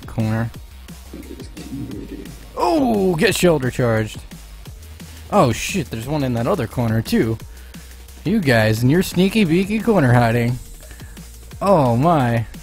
corner. Oh, get shoulder charged. Oh shit, there's one in that other corner too. You guys and your sneaky beaky corner hiding. Oh my.